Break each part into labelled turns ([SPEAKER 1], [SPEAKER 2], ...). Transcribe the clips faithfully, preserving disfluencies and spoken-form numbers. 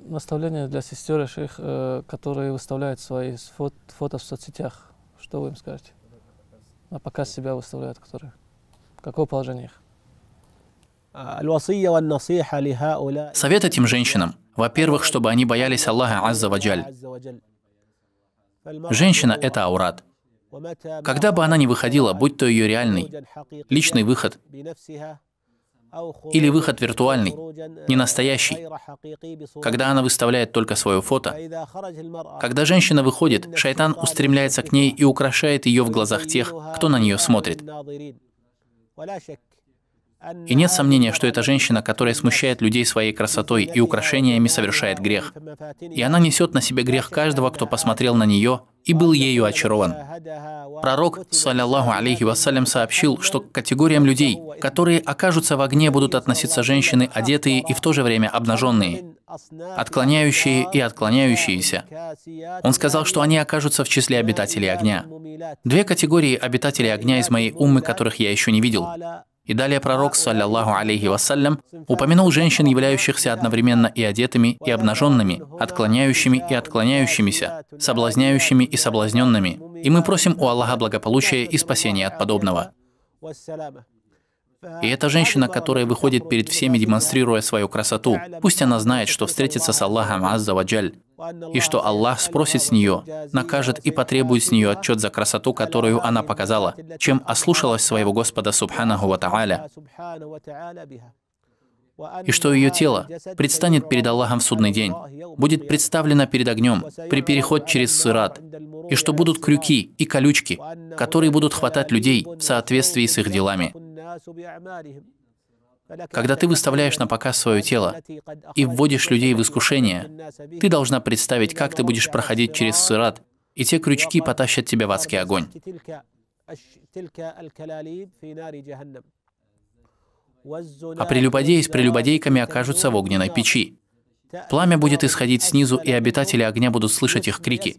[SPEAKER 1] наставление для сестер и шейх, э, которые выставляют свои фото, фото в соцсетях. Что вы им скажете? На показ себя выставляют, которые. Какое положение их?
[SPEAKER 2] Совет этим женщинам. Во-первых, чтобы они боялись Аллаха Азза ва Джаль. Женщина – это аурат. Когда бы она ни выходила, будь то ее реальный, личный выход, или выход виртуальный, не настоящий, когда она выставляет только свое фото, когда женщина выходит, шайтан устремляется к ней и украшает ее в глазах тех, кто на нее смотрит. И нет сомнения, что эта женщина, которая смущает людей своей красотой и украшениями, совершает грех. И она несет на себе грех каждого, кто посмотрел на нее и был ею очарован. Пророк, саллаллаху алейхи вассалям, сообщил, что к категориям людей, которые окажутся в огне, будут относиться женщины, одетые и в то же время обнаженные, отклоняющие и отклоняющиеся. Он сказал, что они окажутся в числе обитателей огня. Две категории обитателей огня из моей уммы, которых я еще не видел. И далее пророк, саллаллаху алейхи вассалям, упомянул женщин, являющихся одновременно и одетыми, и обнаженными, отклоняющими и отклоняющимися, соблазняющими и соблазненными. И мы просим у Аллаха благополучия и спасения от подобного. И эта женщина, которая выходит перед всеми, демонстрируя свою красоту, пусть она знает, что встретится с Аллахом Азза ва Джаль, и что Аллах спросит с нее, накажет и потребует с нее отчет за красоту, которую она показала, чем ослушалась своего Господа Субханаху ва Тааля, и что ее тело предстанет перед Аллахом в судный день, будет представлено перед огнем при переходе через сират, и что будут крюки и колючки, которые будут хватать людей в соответствии с их делами. Когда ты выставляешь на показ свое тело и вводишь людей в искушение, ты должна представить, как ты будешь проходить через сират, и те крючки потащат тебя в адский огонь. А прелюбодеи с прелюбодейками окажутся в огненной печи. Пламя будет исходить снизу, и обитатели огня будут слышать их крики.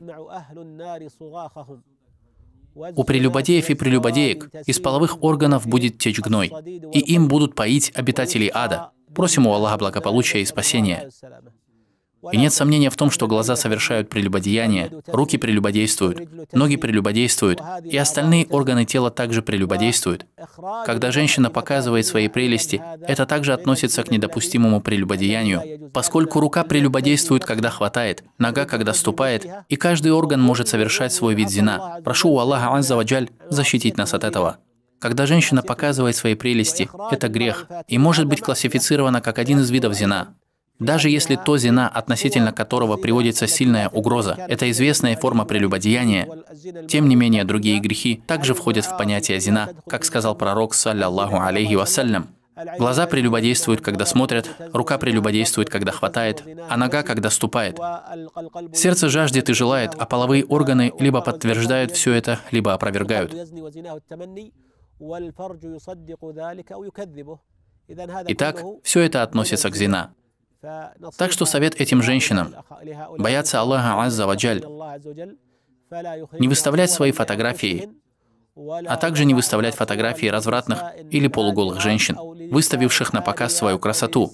[SPEAKER 2] У прелюбодеев и прелюбодеек из половых органов будет течь гной, и им будут поить обитателей ада. Просим у Аллаха благополучия и спасения. И нет сомнения в том, что глаза совершают прелюбодеяние, руки прелюбодействуют, ноги прелюбодействуют, и остальные органы тела также прелюбодействуют. Когда женщина показывает свои прелести, это также относится к недопустимому прелюбодеянию, поскольку рука прелюбодействует, когда хватает, нога, когда ступает, и каждый орган может совершать свой вид зина. Прошу у Аллаха Азза ва Джаль защитить нас от этого. Когда женщина показывает свои прелести, это грех, и может быть классифицировано как один из видов зина. Даже если то зина, относительно которого приводится сильная угроза, это известная форма прелюбодеяния, тем не менее другие грехи также входят в понятие зина, как сказал пророк, саллаллаху алейхи вассалям. Глаза прелюбодействуют, когда смотрят, рука прелюбодействует, когда хватает, а нога, когда ступает. Сердце жаждет и желает, а половые органы либо подтверждают все это, либо опровергают. Итак, все это относится к зина. Так что совет этим женщинам – бояться Аллаха Азза ва Джаль, не выставлять свои фотографии, а также не выставлять фотографии развратных или полуголых женщин, выставивших на показ свою красоту.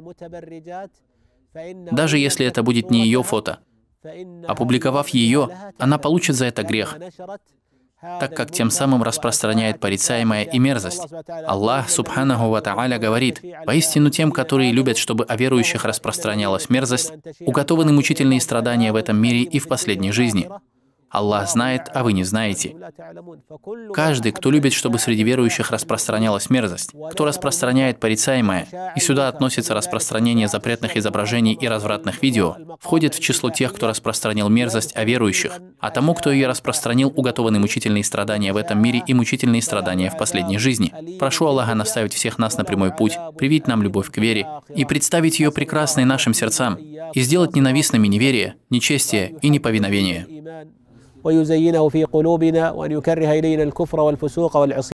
[SPEAKER 2] Даже если это будет не ее фото, опубликовав ее, она получит за это грех, так как тем самым распространяет порицаемое и мерзость. Аллах, Субханаху ва Тааля, говорит: «Поистину тем, которые любят, чтобы о верующих распространялась мерзость, уготованы мучительные страдания в этом мире и в последней жизни». Аллах знает, а вы не знаете. Каждый, кто любит, чтобы среди верующих распространялась мерзость, кто распространяет порицаемое, и сюда относится распространение запретных изображений и развратных видео, входит в число тех, кто распространил мерзость о верующих, а тому, кто ее распространил, уготованы мучительные страдания в этом мире и мучительные страдания в последней жизни. Прошу Аллаха наставить всех нас на прямой путь, привить нам любовь к вере и представить ее прекрасной нашим сердцам, и сделать ненавистными неверие, нечестие и неповиновение.
[SPEAKER 3] ويزينه في قلوبنا وأن يكره إلينا الكفر والفسوق والعصيان